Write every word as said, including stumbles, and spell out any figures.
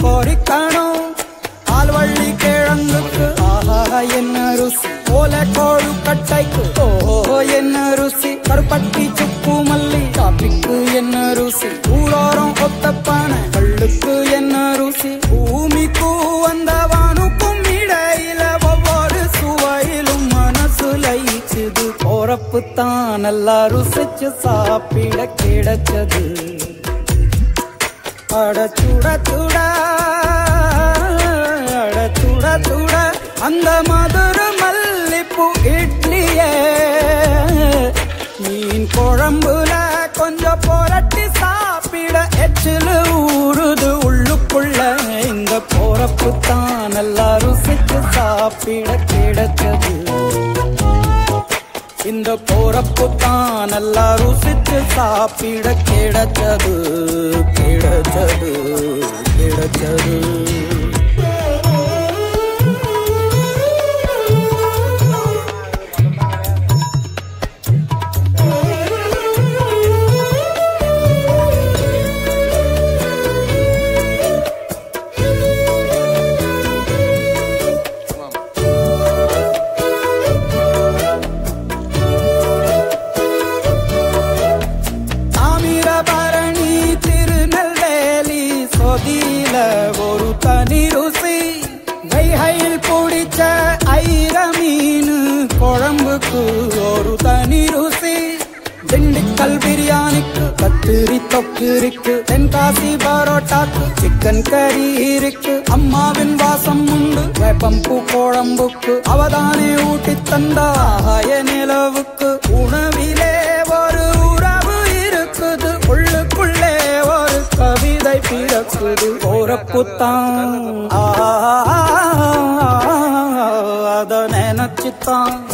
கோரிக்கணும் ஆல்வள்ளி கிழங்குக்கு ஆஹா என்ன ருசி ஓலை கோழு கட்டைக்கு ஓஹோ என்ன ருசி கருப்பட்டி சுப்பு மல்லி காப்பிக்கு என்ன ருசி ஊரோரம் ஒத்தப்பான கள்ளுக்கு என்ன ருசி பூமிக்கு வந்தவானுக்கும் இடையில ஒவ்வொரு சுவையிலும் மனசு லயிச்சுது போறப்பு தான் நல்லா ருசிச்சு சாப்பிட கிடைச்சது அட சுட சுட அட சுட சுட அந்த மதுர மல்லிப்பூ இட்லியே மீன் குழம்புல கொஞ்சம் புரட்டி சாப்பிட எச்சிலு ஊறுது உள்ளுக்குள்ள இந்த போறப்பு தான் நல்லா ருசிச்சு சாப்பிட கிடைச்சது இந்த போறப்பு தான் நல்லா ருசிச்சு சாப்பிட கிடைச்சது கிடைச்சது கிடைச்சது ஒரு தனி ருசி வைகையில் பிடிச்ச ஐர மீன் குழம்புக்கு ஒரு தனி ருசி திண்டுக்கல் பிரியாணிக்கு கத்திரி தொக்கு இருக்கு தென்காசி பரோட்டாக்கு சிக்கன் கறி இருக்கு அம்மாவின் வாசம் உண்டு வேப்பம்பூ குழம்புக்கு அவதானே ஊட்டி தந்தாய நிலவுக்கு உணவிலே ஒரு உறவு இருக்குது உள்ளுக்குள்ளே ஒரு கவிதை பிறக்குது போறப்புத்தான் அத நினைச்சுத்தான்